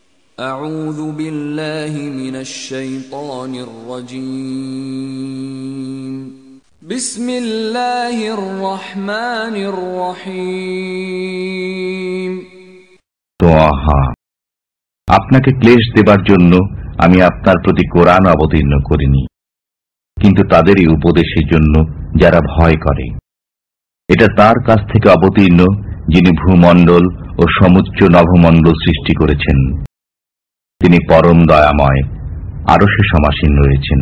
أعوذ بالله من الشيطان الرجيم بسم الله الرحمن الرحيم তোহা, আপনাকে ক্লেশ দেবার জন্য আমি আপনার প্রতি কোরআন অবতীর্ণ করিনি, কিন্তু তাদেরই উপদেশের জন্য যারা ভয় করে। এটা তার কাছ থেকে অবতীর্ণ যিনি ভূমণ্ডল ও সমুচ্চ নভমণ্ডল সৃষ্টি করেছেন। তিনি পরম দয়াময়, আরশে সমাসীন রয়েছেন।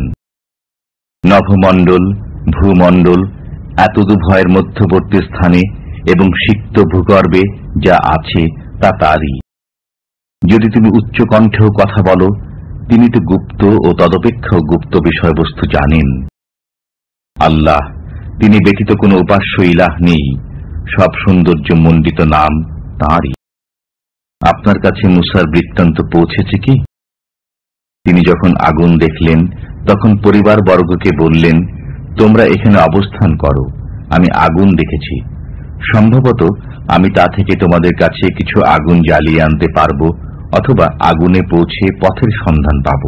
নভমণ্ডল, ভূমণ্ডল এতদুভয়ের মধ্যবর্তী স্থানে এবং সিক্ত ভূগর্ভে যা আছে তা তারই। যদি তুমি উচ্চ কণ্ঠেও কথা বলো, তিনি তো গুপ্ত ও তদপেক্ষাও গুপ্ত বিষয়বস্তু জানেন। আল্লাহ, তিনি ব্যতীত কোনো উপাস্য ইলাহ নেই, সব সৌন্দর্য মণ্ডিত নাম তাঁরই। আপনার কাছে মুসার বৃত্তান্ত পৌঁছেছে কি? তিনি যখন আগুন দেখলেন তখন পরিবার বর্গকে বললেন, তোমরা এখানে অবস্থান করো, আমি আগুন দেখেছি। সম্ভবত আমি তা থেকে তোমাদের কাছে কিছু আগুন জ্বালিয়ে আনতে পারব, অথবা আগুনে পৌঁছে পথের সন্ধান পাব।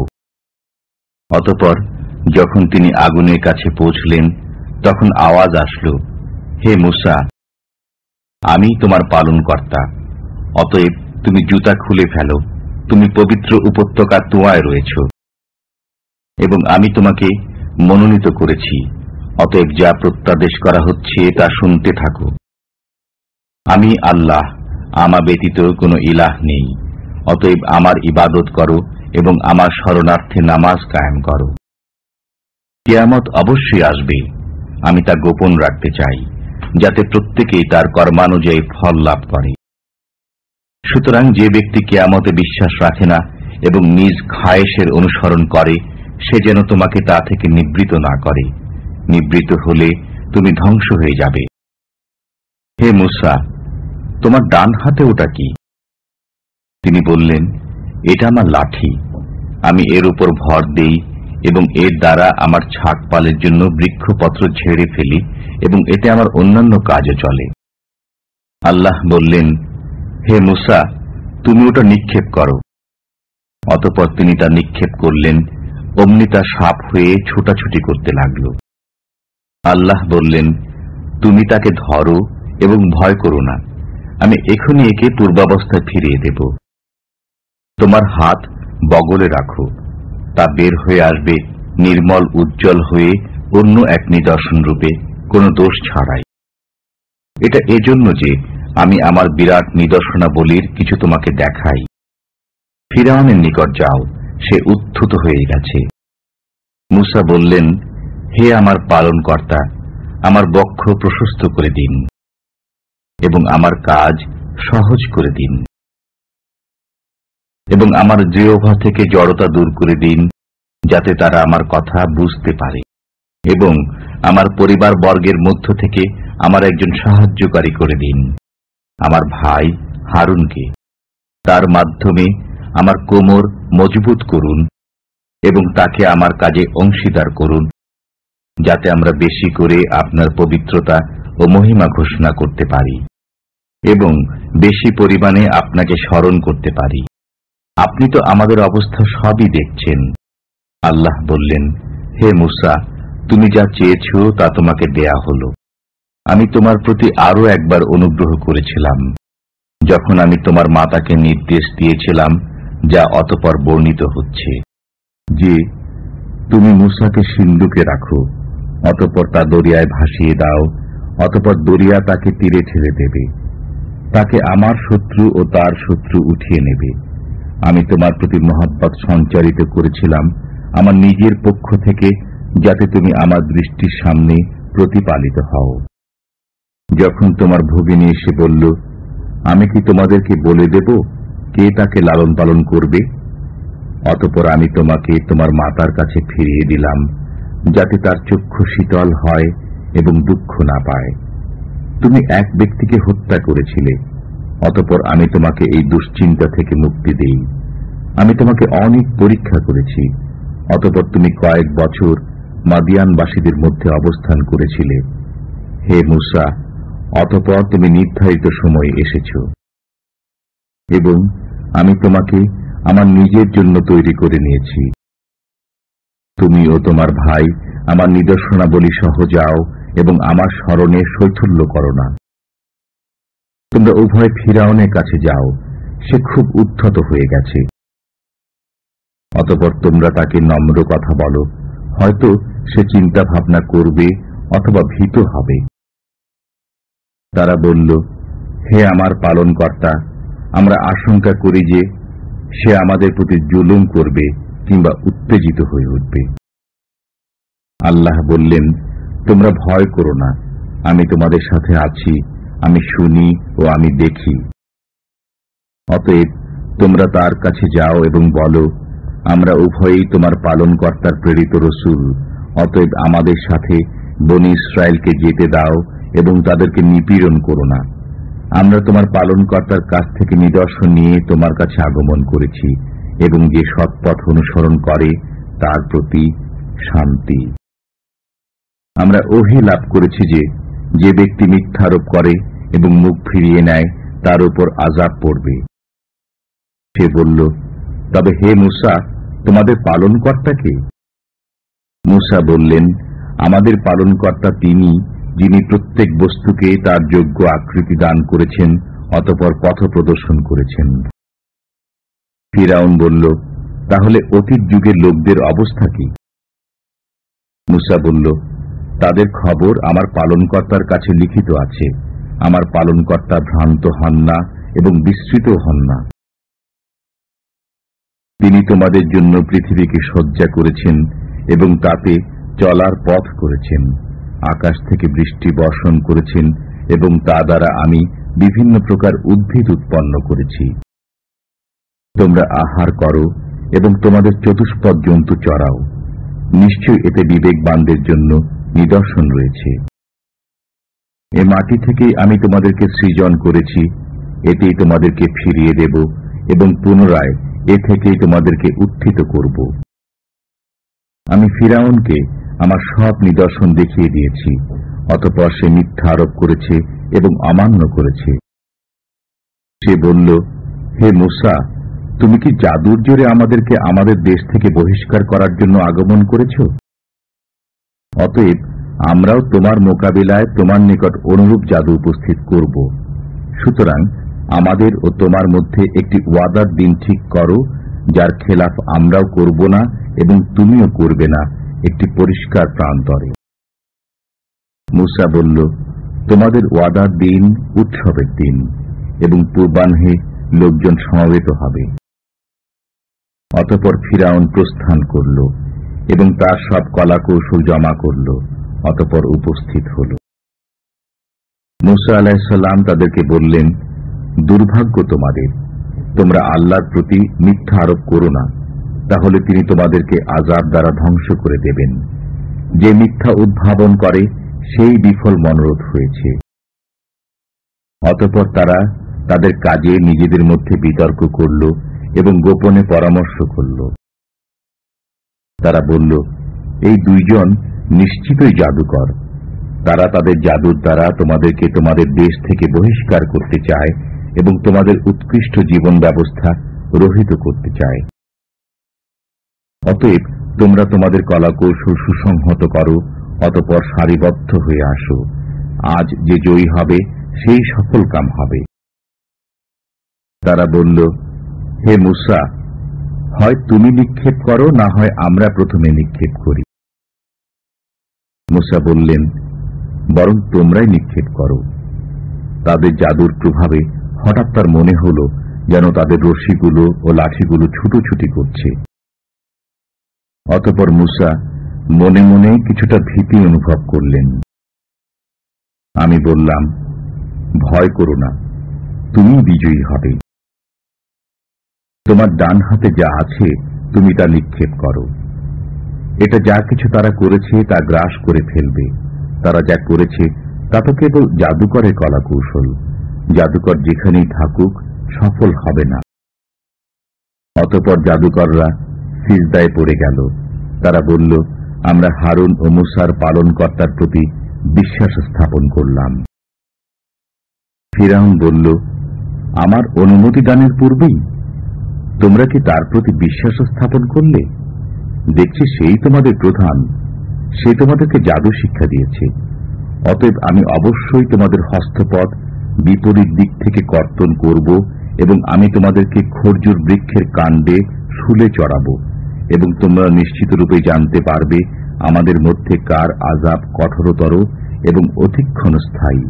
অতঃপর যখন তিনি আগুনের কাছে পৌঁছলেন তখন আওয়াজ আসলো, হে মুসা, আমি তোমার পালনকর্তা, অতএব তুমি জুতা খুলে ফেলো, তুমি পবিত্র উপত্যকা তুয়ায় রয়েছ, এবং আমি তোমাকে মনোনীত করেছি, অতএব যা প্রত্যাদেশ করা হচ্ছে তা শুনতে থাকো। আমি আল্লাহ, আমা ব্যতীত কোনো ইলাহ নেই, অতএব আমার ইবাদত করো এবং আমার শরণার্থে নামাজ কায়েম করো। কিয়ামত অবশ্যই আসবে, আমি তা গোপন রাখতে চাই, যাতে প্রত্যেকেই তার কর্মানুযায়ী ফল লাভ করে। সুতরাং যে ব্যক্তি কিয়ামতে বিশ্বাস রাখে না এবং নিজ খায়েশের অনুসরণ করে, সে যেন তোমাকে তা থেকে নিবৃত না করে। নিবৃত হলে তুমি ধ্বংস হয়ে যাবে। হে মুসা, তোমার ডান হাতে ওটা কি? তিনি বললেন, এটা আমার লাঠি, আমি এর উপর ভর দেই এবং এর দ্বারা আমার ছাক পালের জন্য বৃক্ষপত্র ঝেড়ে ফেলি এবং এতে আমার অন্যান্য কাজও চলে। আল্লাহ বললেন, হে মুসা, তুমি ওটা নিক্ষেপ করো। অতঃপর তিনি তা নিক্ষেপ করলেন, অমনি তা সাপ হয়ে ছোটাছুটি করতে লাগল। আল্লাহ বললেন, তুমি তাকে ধরো এবং ভয় করো না, আমি এখনই একে পূর্বাবস্থায় ফিরিয়ে দেব। তোমার হাত বগলে রাখো, তা বের হয়ে আসবে নির্মল উজ্জ্বল হয়ে অন্য এক নিদর্শন রূপে, কোনো দোষ ছাড়াই। এটা এজন্য যে আমি আমার বিরাট নিদর্শনাবলীর কিছু তোমাকে দেখাই। ফিরআউনের নিকট যাও, সে উত্থিত হয়ে গেছে। মুসা বললেন, হে আমার পালনকর্তা, আমার বক্ষ প্রশস্ত করে দিন এবং আমার কাজ সহজ করে দিন, এবং আমার জিহ্বা থেকে জড়তা দূর করে দিন, যাতে তারা আমার কথা বুঝতে পারে, এবং আমার পরিবার বর্গের মধ্য থেকে আমার একজন সাহায্যকারী করে দিন, আমার ভাই হারুনকে। তার মাধ্যমে আমার কোমর মজবুত করুন এবং তাকে আমার কাজে অংশীদার করুন, যাতে আমরা বেশি করে আপনার পবিত্রতা ও মহিমা ঘোষণা করতে পারি এবং বেশি পরিমাণে আপনাকে স্মরণ করতে পারি। আপনি তো আমাদের অবস্থা সবই দেখছেন। আল্লাহ বললেন, হে মুসা, তুমি যা চেয়েছ তা তোমাকে দেয়া হলো। আমি তোমার প্রতি আরো একবার অনুগ্রহ করেছিলাম, যখন আমি তোমার মাতাকে নির্দেশ দিয়েছিলাম, যা অতঃপর বর্ণিত হচ্ছে, যে তুমি মুসাকে সিন্ধুকে রাখো, অতঃপর তা দরিয়ায় ভাসিয়ে দাও, অতঃপর দরিয়া তাকে তীরে ঠেলে দেবে, তাকে আমার শত্রু ও তার শত্রু উঠিয়ে নেবে। আমি তোমার প্রতি মহব্বত সঞ্চারিত করেছিলাম আমার নিজের পক্ষ থেকে, যাতে তুমি আমার দৃষ্টির সামনে প্রতিপালিত হও। যখন তোমার ভগিনী এসে বলল, আমি কি তোমাদেরকে বলে দেব কে তাকে লালন পালন করবে? অতঃপর আমি তোমাকে তোমার মাতার কাছে ফিরিয়ে দিলাম, যাতে তার চক্ষু শীতল হয় এবং দুঃখ না পায়। তুমি এক ব্যক্তিকে হত্যা করেছিলে, অতঃপর আমি তোমাকে এই দুশ্চিন্তা থেকে মুক্তি দেই। আমি তোমাকে অনেক পরীক্ষা করেছি, অতঃপর তুমি কয়েক বছর মাদিয়ানবাসীদের মধ্যে অবস্থান করেছিলে। হে মুসা, অতঃপর তুমি নির্ধারিত সময়ে এসেছ, এবং আমি তোমাকে আমার নিজের জন্য তৈরি করে নিয়েছি। তুমি ও তোমার ভাই আমার নিদর্শনাবলী সহ যাও এবং আমার স্মরণে শৈথল্য করো না। তোমরা উভয় ফিরাউনের কাছে যাও, সে খুব উদ্ধত হয়ে গেছে। অতঃপর তোমরা তাকে নম্র কথা বলো, হয়তো সে চিন্তা ভাবনা করবে অথবা ভীত হবে। তারা বলল, হে আমার পালনকর্তা, আমরা আশঙ্কা করি যে সে আমাদের প্রতি জুলুম করবে কিংবা উত্তেজিত হয়ে উঠবে। আল্লাহ বললেন, তোমরা ভয় করো না, আমি তোমাদের সাথে আছি, আমি শুনি ও আমি দেখি। অতএব তোমরা তার কাছে যাও এবং বলো, আমরা উভয়েই তোমার পালনকর্তার প্রেরিত রসূল, অতএব আমাদের সাথে বনী ইসরায়েলকে যেতে দাও এবং তাদেরকে নিপীড়ন করো না। আমরা তোমার পালনকর্তার কাছ থেকে নিদর্শন নিয়ে তোমার কাছে আগমন করেছি এবং যে সৎপথ অনুসরণ করে তার প্রতি শান্তি। আমরা ওহী লাভ করেছি যে যে ব্যক্তি মিথ্যারোপ করে এবং মুখ ফিরিয়ে নেয় তার উপর আযাব পড়বে। সে বলল, তবে হে মূসা, তোমাদের পালনকর্তাকে? মূসা বললেন, আমাদের পালনকর্তা তিনি, যিনি প্রত্যেক বস্তুকে তার যোগ্য আকৃতি দান করেছেন, অতঃপর পথ প্রদর্শন করেছেন। ফিরাউন বলল, তাহলে অতীত যুগের লোকদের অবস্থা কি? মূসা বলল, তাদের খবর আমার পালনকর্তার কাছে লিখিত আছে। আমার পালনকর্তা ভ্রান্ত হন না এবং বিস্মৃত হন না। তিনি তোমাদের জন্য পৃথিবীকে সজ্জা করেছেন এবং তাতে চলার পথ করেছেন। আকাশ থেকে বৃষ্টি বর্ষণ করেছেন এবং তা দ্বারা আমি বিভিন্ন প্রকার উদ্ভিদ উৎপন্ন করেছি। তোমরা আহার করো এবং তোমাদের চতুষ্পদ জন্তু চরাও। নিশ্চয় এতে বিবেকবানদের জন্য নিদর্শন রয়েছে। এ মাটি থেকেই আমি তোমাদেরকে সৃজন করেছি, এতেই তোমাদেরকে ফিরিয়ে দেব এবং পুনরায় এ থেকেই তোমাদেরকে উত্থিত করব। আমি ফিরাউনকে আমার সব নিদর্শন দেখিয়ে দিয়েছি, অতঃপর সে মিথ্যা আরোপ করেছে এবং অমান্য করেছে। সে বলল, হে মূসা, তুমি কি জাদুর জোরে আমাদেরকে আমাদের দেশ থেকে বহিষ্কার করার জন্য আগমন করেছ? অতএব আমরাও তোমার মোকাবিলায় তোমার নিকট অনুরূপ জাদু উপস্থিত করব। সুতরাং আমাদের ও তোমার মধ্যে একটি ওয়াদার দিন ঠিক করো, যার খেলাফ আমরাও করব না এবং তুমিও করবে না, একটি পরিষ্কার প্রান্তরে। মূসা বলল, তোমাদের ওয়াদার দিন উৎসবের দিন এবং পূর্বাহ্নে লোকজন সমবেত হবে। অতঃপর ফিরাউন প্রস্থান করল এবং তার সব কলাকৌশল জমা করল, অতঃপর উপস্থিত হল। মূসা আলাইহিস সালাম তাদেরকে বললেন, দুর্ভাগ্য তোমাদের, তোমরা আল্লাহর প্রতি মিথ্যা আরোপ করো না, তাহলে তিনি তোমাদেরকে আযাব দ্বারা ধ্বংস করে দেবেন। যে মিথ্যা উদ্ভাবন করে সেই বিফল মনোরথ হয়েছে। অতঃপর তারা তাদের কাজে নিজেদের মধ্যে বিতর্ক করল এবং গোপনে পরামর্শ করল। তারা বলল, এই দুইজন নিশ্চিতই জাদুকর। তারা তাদের জাদুর দ্বারা তোমাদেরকে তোমাদের দেশ থেকে বহিষ্কার করতে চায় এবং তোমাদের উৎকৃষ্ট জীবন ব্যবস্থা রহিত করতে চায়। অতএব তোমরা তোমাদের কলাকৌশল সুসংহত করো, অতঃপর সারিবদ্ধ হয়ে আসো। আজ যে জয়ী হবে সেই সফল কাম হবে। তারা বলল, হে মূসা, হয় তুমি নিক্ষেপ করো, না হয় আমরা প্রথমে নিক্ষেপ করি। মূসা বললেন, বরং তোমরাই নিক্ষেপ করো। তাদের জাদুর প্রভাবে হঠাৎ তার মনে হল যেন তাদের রশিগুলো ও লাঠিগুলো ছুটোছুটি করছে। অতঃপর মূসা মনে মনে কিছুটা ভীতি অনুভব করলেন। আমি বললাম, ভয় করো না, তুমি বিজয়ী হবে। তোমার ডান হাতে যা আছে তুমি তা নিক্ষেপ করো। এটা যা কিছু তারা করেছে তা গ্রাস করে ফেলবে। তারা যা করেছে তা তো কেবল জাদুকরের কলাকৌশল। জাদুকর যেখানেই থাকুক সফল হবে না। অতঃপর জাদুকররা সিজদায় পড়ে গেল। তারা বলল, আমরা হারুন ও মূসার পালনকর্তার প্রতি বিশ্বাস স্থাপন করলাম। ফিরাউন বলল, আমার অনুমতি দানের পূর্বেই? তোমরা কি তার প্রতি বিশ্বাস স্থাপন করলে? দেখছি সেই তোমাদের প্রধান, সে তোমাদেরকে জাদু শিক্ষা দিয়েছে। অতএব আমি অবশ্যই তোমাদের হস্তপদ বিপরীত দিক থেকে কর্তন করব এবং আমি তোমাদেরকে খর্জুর বৃক্ষের কাণ্ডে শুলে চড়াব এবং তোমরা নিশ্চিত রূপে জানতে পারবে আমাদের মধ্যে কার আযাব কঠোরতর এবং অধিকক্ষণ স্থায়ী।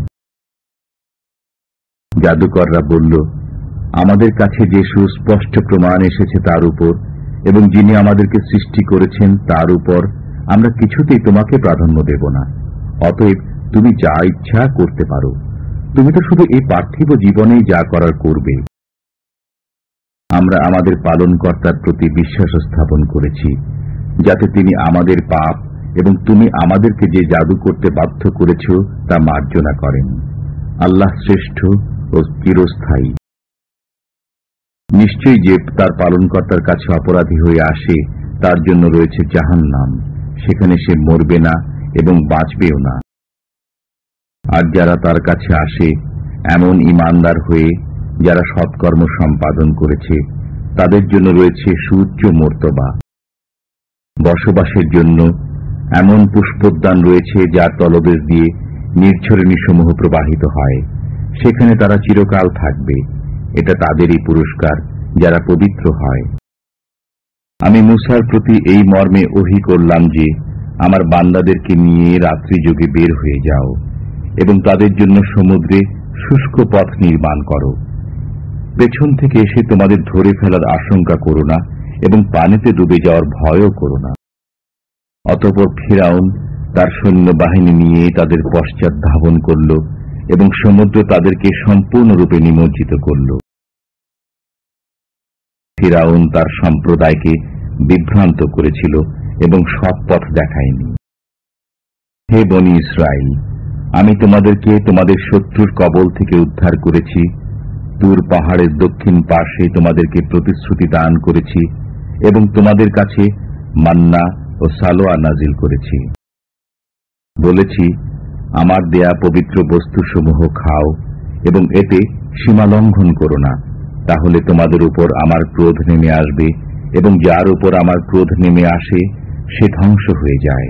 জাদুকররা বলল, আমাদের কাছে যে সুস্পষ্ট প্রমাণ এসেছে তার উপর এবং যিনি আমাদেরকে সৃষ্টি করেছেন তার উপর আমরা কিছুতেই তোমাকে প্রাধান্য দেব না। অতএব তুমি যা ইচ্ছা করতে পারো, তুমি তো শুধু এই পার্থিব জীবনেই যা করার করবে। আমরা আমাদের পালনকর্তার প্রতি বিশ্বাস স্থাপন করেছি যাতে তিনি আমাদের পাপ এবং তুমি আমাদেরকে যে জাদু করতে বাধ্য করেছ তা মার্জনা করেন। আল্লাহ শ্রেষ্ঠ ও চিরস্থায়ী। নিশ্চয়ই যে তার পালনকর্তার কাছে অপরাধী হয়ে আসে তার জন্য রয়েছে জাহান্নাম, সেখানে সে মরবে না এবং বাঁচবেও না। আর যারা তার কাছে আসে এমন ঈমানদার হয়ে যারা সৎকর্ম সম্পাদন করেছে তাদের জন্য রয়েছে সুউচ্চ মর্তবা। বসবাসের জন্য এমন পুষ্পোদ্যান রয়েছে যার তলদেশ দিয়ে নির্ঝরণীসমূহ প্রবাহিত হয়, সেখানে তারা চিরকাল থাকবে। এটা তাদেরই পুরস্কার যারা পবিত্র হয়। আমি মূসার প্রতি এই মর্মে ওহী করলাম যে আমার বান্দাদেরকে নিয়ে রাত্রি যোগে বের হয়ে যাও এবং তাদের জন্য সমুদ্রে শুষ্ক পথ নির্মাণ করো। পেছন থেকে এসে তোমাদের ধরে ফেলার আশঙ্কা করো না এবং পানিতে ডুবে যাওয়ার ভয়ও করো না। অতঃপর ফিরআউন তার সৈন্যবাহিনী নিয়ে তাদের পশ্চাৎ ধাবন করল এবং সমুদ্র তাদেরকে সম্পূর্ণরূপে নিমজ্জিত করল। ফিরআউন তার সম্প্রদায়কে বিভ্রান্ত করেছিল এবং সৎ পথ দেখায়নি। হে বনী ইসরাইল, আমি তোমাদেরকে তোমাদের শত্রুর কবল থেকে উদ্ধার করেছি। তুর পাহাড়ের দক্ষিণ পাশে তোমাদেরকে প্রতিশ্রুতি দান করেছি এবং তোমাদের কাছে মান্না ও সালোয়া নাজিল করেছি। বলেছি, আমার দেয়া পবিত্র বস্তুসমূহ খাও এবং এতে সীমা লঙ্ঘন করো না, তাহলে তোমাদের উপর আমার ক্রোধ নেমে আসবে এবং যার উপর আমার ক্রোধ নেমে আসে সে ধ্বংস হয়ে যায়।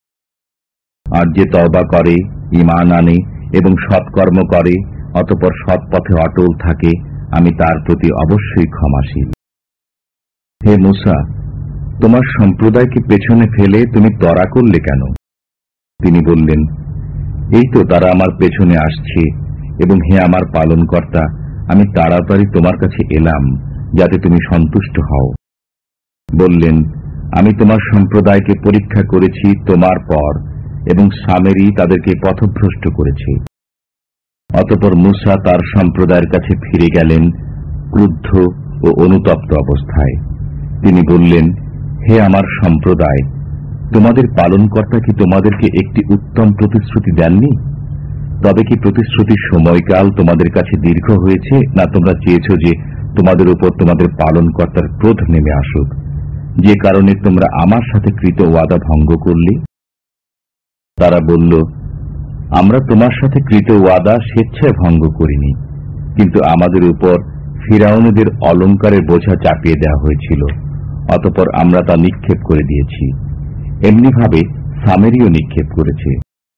আর যে তওবা করে, ঈমান আনে এবং সৎকর্ম করে, অতঃপর সৎ পথে অটল থাকে, আমি তার প্রতি অবশ্যই ক্ষমাশীল। হে মূসা, তোমার সম্প্রদায়কে পেছনে ফেলে তুমি ত্বরা করলে কেন? তিনি বললেন, এই তো তারা আমার পেছনে আসছে এবং হে আমার পালনকর্তা, আমি তাড়াতাড়ি তোমার কাছে এলাম যাতে তুমি সন্তুষ্ট হও। বললেন, আমি তোমার সম্প্রদায়কে পরীক্ষা করেছি তোমার পর এবং সামেরী তাদেরকে পথভ্রষ্ট করেছে। অতঃপর মূসা তার সম্প্রদায়ের কাছে ফিরে গেলেন ক্রুদ্ধ ও অনুতপ্ত অবস্থায়। তিনি বললেন, হে আমার সম্প্রদায়, তোমাদের পালনকর্তা কি তোমাদেরকে একটি উত্তম প্রতিশ্রুতি দেননি? তবে কি প্রতিশ্রুতির সময়কাল তোমাদের কাছে দীর্ঘ হয়েছে, না তোমরা চেয়েছ যে তোমাদের উপর তোমাদের পালনকর্তার ক্রোধ নেমে আসুক, যে কারণে তোমরা আমার সাথে কৃত ওয়াদা ভঙ্গ করলে? তারা বলল, আমরা তোমার সাথে কৃত ওয়াদা স্বেচ্ছায় ভঙ্গ করিনি, কিন্তু আমাদের উপর ফিরাউনদের অলঙ্কারের বোঝা চাপিয়ে দেওয়া হয়েছিল, অতঃপর আমরা তা নিক্ষেপ করে দিয়েছি। এমনিভাবে সামেরীও নিক্ষেপ করেছে।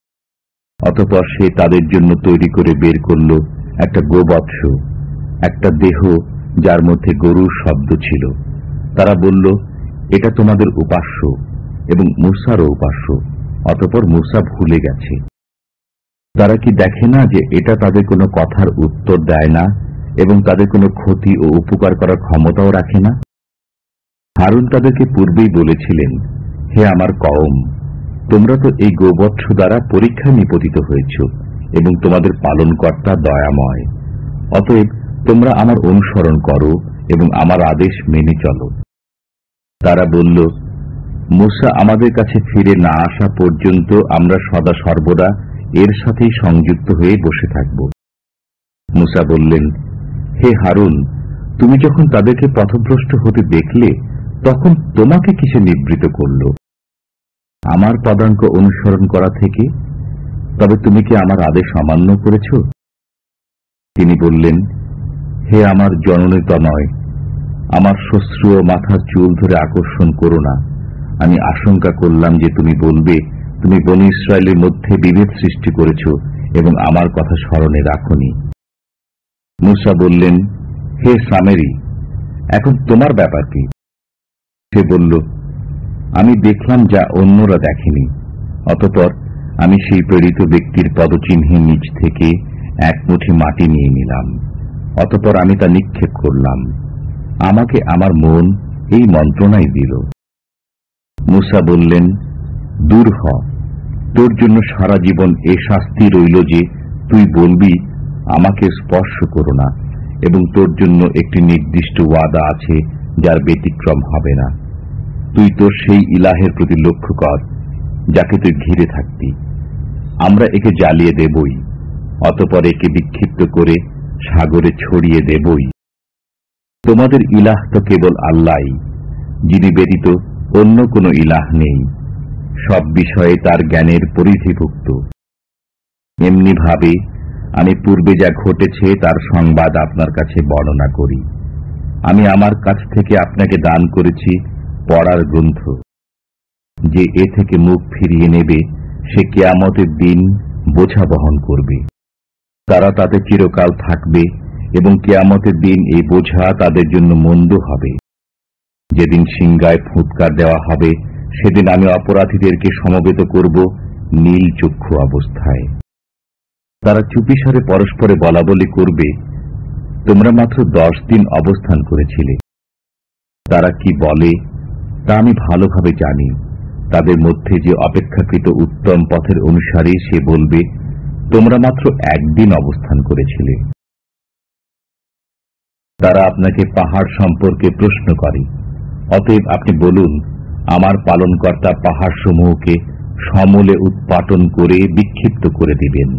অতঃপর সে তাদের জন্য তৈরি করে বের করল একটা গোবৎস, একটা দেহ যার মধ্যে গরুর শব্দ ছিল। তারা বলল, এটা তোমাদের উপাস্য এবং মূসারও উপাস্য। অতঃপর মূসা ভুলে গেছে। তারা কি দেখে না যে এটা তাদের কোনো কথার উত্তর দেয় না এবং তাদের কোনো ক্ষতি ও উপকার করার ক্ষমতাও রাখে না? হারুন তাদেরকে পূর্বেই বলেছিলেন, হে আমার কওম, তোমরা তো এই গোবৎস দ্বারা পরীক্ষায় নিপতিত হয়েছ এবং তোমাদের পালনকর্তা দয়াময়। অতএব তোমরা আমার অনুসরণ করো এবং আমার আদেশ মেনে চলো। তারা বলল, মূসা আমাদের কাছে ফিরে না আসা পর্যন্ত আমরা সদা সর্বদা এর সাথেই সংযুক্ত হয়ে বসে থাকব। মূসা বললেন, হে হারুন, তুমি যখন তাদেরকে পথভ্রষ্ট হতে দেখলে তখন তোমাকে কিসে নিবৃত করল? আমার পদাঙ্ক অনুসরণ করা থেকে? তবে তুমি কি আমার আদেশ অমান্য করেছ? তিনি বললেন, হে আমার জননী তনয়, আমার শ্বশ্রু ও মাথার চুল ধরে আকর্ষণ করো না। আমি আশঙ্কা করলাম যে তুমি বলবে তুমি বনী ইসরায়েলের মধ্যে বিভেদ সৃষ্টি করেছ এবং আমার কথা স্মরণে রাখনি। মূসা বললেন, হে সামেরি, এখন তোমার ব্যাপার কি? সে বলল, আমি দেখলাম যা অন্যরা দেখেনি। অতঃপর আমি সেই প্রেরিত ব্যক্তির পদচিহ্নের নিচ থেকে এক মুঠি মাটি নিয়ে নিলাম। অতঃপর আমি তা নিক্ষেপ করলাম। আমাকে আমার মন এই মন্ত্রণাই দিল। মূসা বললেন, দূর হ, তোর জন্য সারা জীবন এ শাস্তি রইল যে তুই বলবি আমাকে স্পর্শ করো না, এবং তোর জন্য একটি নির্দিষ্ট ওয়াদা আছে যার ব্যতিক্রম হবে না। তুই তোর সেই ইলাহের প্রতি লক্ষ্য কর যাকে তুই ঘিরে থাকতি। আমরা একে জ্বালিয়ে দেবই, অতঃপর একে বিক্ষিপ্ত করে সাগরে ছড়িয়ে দেবই। তোমাদের ইলাহ তো কেবল আল্লাহই, যিনি ব্যতীত অন্য কোনো ইলাহ নেই। সব বিষয়ে তার জ্ঞানের পরিধিভুক্ত। এমনি ভাবে আমি পূর্বে যা ঘটেছে তার সংবাদ আপনার কাছে বর্ণনা করি। আমি আমার কাছ থেকে আপনাকে দান করেছি পড়ার গ্রন্থ। যে এ থেকে মুখ ফিরিয়ে নেবে সে কিয়ামতের দিন বোঝা বহন করবে। তারা তাতে চিরকাল থাকবে এবং কিয়ামতের দিন এই বোঝা তাদের জন্য মন্দ হবে। যেদিন সিংহায় ফুৎকার দেওয়া হবে সেদিন আমি অপরাধীদেরকে সমবেত করব নীল চক্ষু অবস্থায়। তারা চুপিসারে পরস্পরে বলাবলি করবে, তোমরা মাত্র 10 দিন অবস্থান করেছিলে। তারা কি বলে তা আমি ভালোভাবে জানি। তাদের মধ্যে যে অপেক্ষাকৃত উত্তম পথের অনুসারী সে বলবে, তোমরা মাত্র 1 দিন অবস্থান করেছিলে। তারা আপনাকে পাহাড় সম্পর্কে প্রশ্ন করে, অতএব আপনি বলুন, আমার পালনকর্তা পাহাড় সমূহকে সমূলে উৎপাটন করে বিক্ষিপ্ত করে দিবেন।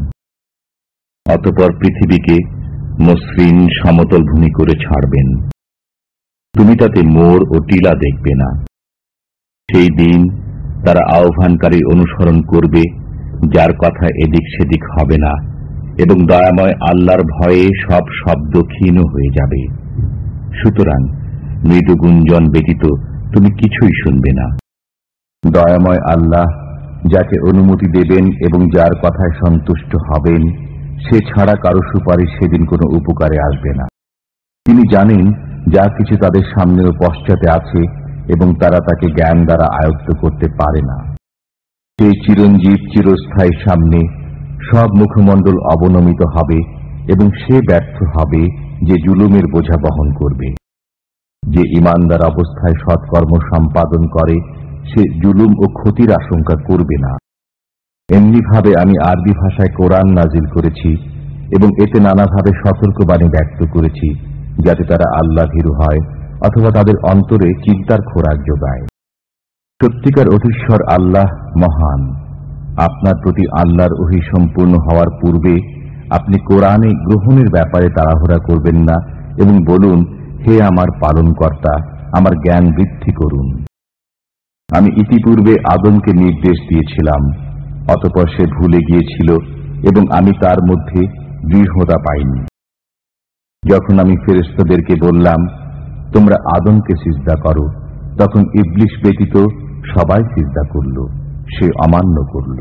অতঃপর পৃথিবীকে মসৃণ সমতল ভূমি করে ছাড়বেন। তুমি তাতে মোড় ও টিলা দেখবে না। সেই দিন তারা আহ্বানকারী অনুসরণ করবে, যার কথা এদিক সেদিক হবে না, এবং দয়াময় আল্লাহর ভয়ে সব শব্দ ক্ষীণ হয়ে যাবে। সুতরাং মৃদু গুঞ্জন ব্যতীত তুমি কিছুই শুনবে না। দয়াময় আল্লাহ যাকে অনুমতি দেবেন এবং যার কথায় সন্তুষ্ট হবেন, সে ছাড়া কারো সুপারিশ সেদিন কোনো উপকারে আসবে না। তিনি জানেন যা কিছু তাদের সামনে ও পশ্চাতে আছে, এবং তারা তাকে জ্ঞান দ্বারা আয়ত্ত করতে পারে না। সেই চিরঞ্জীব চিরস্থায়ী সামনে সব মুখমণ্ডল অবনমিত হবে, এবং সে ব্যর্থ হবে যে জুলুমের বোঝা বহন করবে। যে ঈমানদার অবস্থায় সৎকর্ম সম্পাদন করে সে জুলুম ও ক্ষতির আশঙ্কা করবে না। এমনিভাবে আমি আরবি ভাষায় কোরআন নাজিল করেছি এবং এতে নানাভাবে সতর্কবাণী ব্যক্ত করেছি, যাতে তারা আল্লাহ ভীরু হয় অথবা তাদের অন্তরে চিন্তার খোরাক যোগায়। সত্যিকার অধীশ্বর আল্লাহ মহান। আপনার প্রতি আল্লাহর ওহী সম্পূর্ণ হওয়ার পূর্বে আপনি কোরআনে গ্রহণের ব্যাপারে তাড়াহুড়া করবেন না এবং বলুন, হে আমার পালনকর্তা, আমার জ্ঞান বৃদ্ধি করুন। আমি ইতিপূর্বে আদমকে নির্দেশ দিয়েছিলাম, অতঃপর সে ভুলে গিয়েছিল এবং আমি তার মধ্যে দৃঢ়তা পাইনি। যখন আমি ফেরেশতাদেরকে বললাম, তোমরা আদমকে সিজদা করো, তখন ইবলিস ব্যতীত সবাই সিজদা করল, সে অমান্য করল।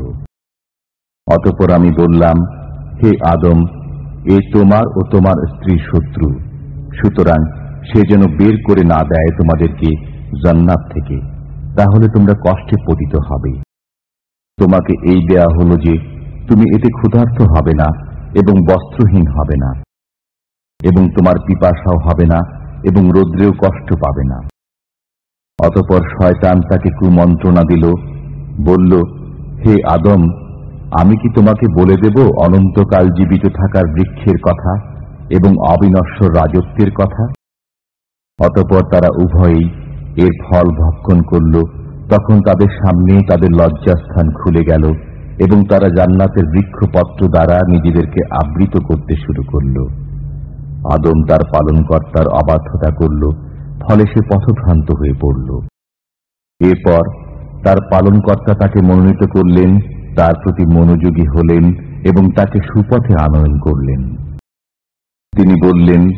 অতঃপর আমি বললাম, হে আদম, এ তোমার ও তোমার স্ত্রীর শত্রু, সুতরাং সে যেন বের করে না দেয় তোমাদেরকে জান্নাত থেকে, তাহলে তোমরা কষ্টে পতিত হবে। তোমাকে এই দেয়া হলো যে তুমি এতে ক্ষুধার্ত হবে না এবং বস্ত্রহীন হবে না, এবং তোমার পিপাসাও হবে না এবং রৌদ্রেও কষ্ট পাবে না। অতঃপর শয়তান তাকে কুমন্ত্রণা দিল, বলল, হে আদম, আমি কি তোমাকে বলে দেব অনন্তকাল জীবিত থাকার বৃক্ষের কথা এবং অবিনশ্বর রাজত্বের কথা? অতঃপর তারা উভয়েই এর ফল ভক্ষণ করল। তখন তাদের সামনে তাদের লজ্জাস্থান খুলে গেল এবং তারা জান্নাতের বৃক্ষপত্র দ্বারা নিজেদেরকে আবৃত করতে শুরু করল। আদম তার পালনকর্তার অবাধ্যতা করল, ফলে সে পথভ্রান্ত হয়ে পড়ল। এরপর তার পালনকর্তা তাকে মনোনীত করলেন, তার প্রতি মনোযোগী হলেন এবং তাকে সুপথে আনয়ন করলেন। তিনি বললেন,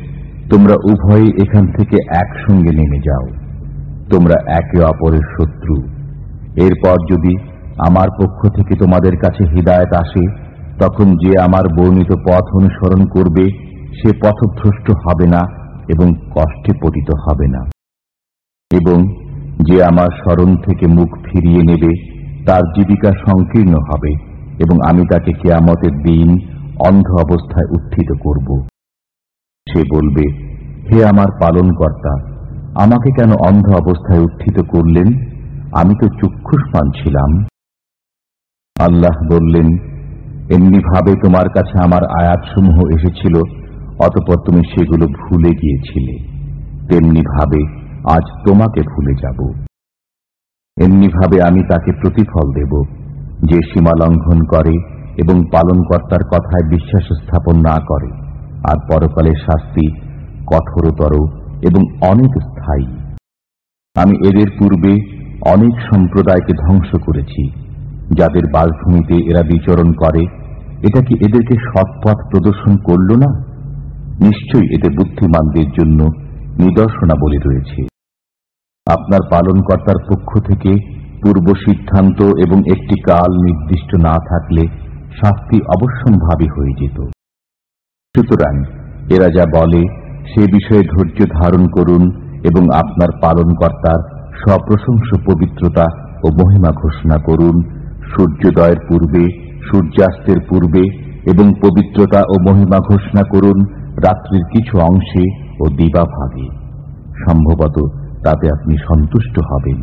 তোমরা উভয়ে এখান থেকে একসঙ্গে নেমে যাও। তোমরা একে অপরের শত্রু। এরপর যদি আমার পক্ষ থেকে তোমাদের কাছে হিদায়াত আসে, তখন যে আমার বর্ণিত পথ অনুসরণ করবে সে পথভ্রষ্ট হবে না এবং কষ্টে পতিত হবে না, এবং যে আমার স্মরণ থেকে মুখ ফিরিয়ে নেবে তার জীবিকা সংকীর্ণ হবে, এবং আমি তাকে কিয়ামতের দিন অন্ধ অবস্থায় উত্থিত করব। সে বলবে, হে আমার পালনকর্তা, আমাকে কেন অন্ধ অবস্থায় উত্থিত করলেন? আমি তো চক্ষুষ্মান ছিলাম। আল্লাহ বললেন, এমনি ভাবে তোমার কাছে আমার আয়াতসমূহ এসেছিল, অতঃপর তুমি সেগুলো ভুলে গিয়েছিলে, তেমনি ভাবে আজ তোমাকে ভুলে যাব। এমনি ভাবে আমি তাকে প্রতিফল দেব যে সীমা লঙ্ঘন করে এবং পালনকর্তার কথায় বিশ্বাস স্থাপন না করে, আর পরকালের শাস্তি কঠোরতর এবং অনেক স্থায়ী। আমি এদের পূর্বে অনেক সম্প্রদায়কে ধ্বংস করেছি, যাদের বাসভূমিতে এরা বিচরণ করে। এটা কি এদেরকে সৎপথ প্রদর্শন করল না? নিশ্চয়ই এতে বুদ্ধিমানদের জন্য নিদর্শনাবলী রয়েছে। আপনার পালনকর্তার পক্ষ থেকে পূর্ব সিদ্ধান্ত এবং একটি কাল নির্দিষ্ট না থাকলে শাস্তি অবশ্যম্ভাবী হয়ে যেত। সুতরাং এরা যা বলে সে বিষয়ে ধৈর্য ধারণ করুন এবং আপনার পালনকর্তার সপ্রশংস পবিত্রতা ও মহিমা ঘোষণা করুন সূর্যোদয়ের পূর্বে, সূর্যাস্তের পূর্বে, এবং পবিত্রতা ও মহিমা ঘোষণা করুন রাত্রির কিছু অংশে ও দিবাভাগে। সম্ভবত তাতে আপনি সন্তুষ্ট হবেন।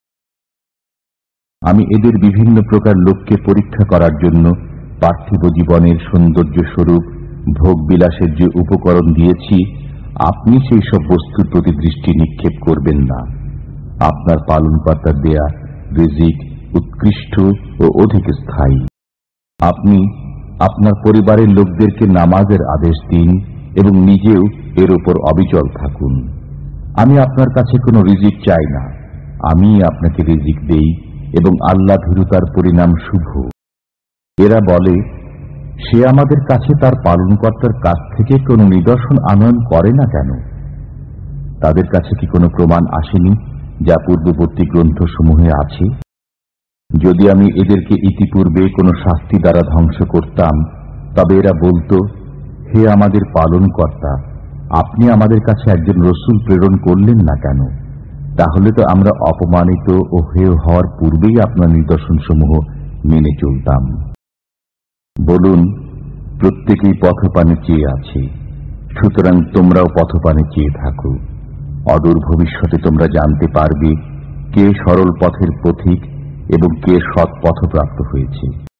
আমি এদের বিভিন্ন প্রকার লোককে পরীক্ষা করার জন্য পার্থিব জীবনের সৌন্দর্য স্বরূপ ভোগ বিলাসের যে উপকরণ দিয়েছি, আপনি সেই সব বস্তুর প্রতি দৃষ্টি নিক্ষেপ করবেন না। আপনার পালনকর্তার দেয়া রিজিক উৎকৃষ্ট ও অধিক স্থায়ী। আপনি আপনার পরিবারের লোকদেরকে নামাজের আদেশ দিন এবং নিজেও এর উপর অবিচল থাকুন। আমি আপনার কাছে কোনো রিজিক চাই না, আমি আপনাকে রিজিক দেই এবং আল্লাহ ভীরুতার পরিণাম শুভ। এরা বলে, সে আমাদের কাছে তার পালনকর্তার কাছ থেকে কোনো নিদর্শন আনয়ন করে না কেন? তাদের কাছে কি কোনো প্রমাণ আসেনি যা পূর্ববর্তী গ্রন্থসমূহে আছে? যদি আমি এদেরকে ইতিপূর্বে কোনো শাস্তি দ্বারা ধ্বংস করতাম, তবে এরা বলতো, হে আমাদের পালনকর্তা, আপনি আমাদের কাছে একজন রসূল প্রেরণ করলেন না কেন? তাহলে তো আমরা অপমানিত ও হেয় হওয়ার পূর্বেই আপনার নিদর্শনসমূহ মেনে চলতাম। বলুন, প্রত্যেকেই পথপানে চেয়ে আছে, সুতরাং তোমরাও পথপানে চেয়ে থাকো। অদূর ভবিষ্যতে তোমরা জানতে পারবে কে সরল পথের পথিক এবং কে সৎ পথপ্রাপ্ত হয়েছে।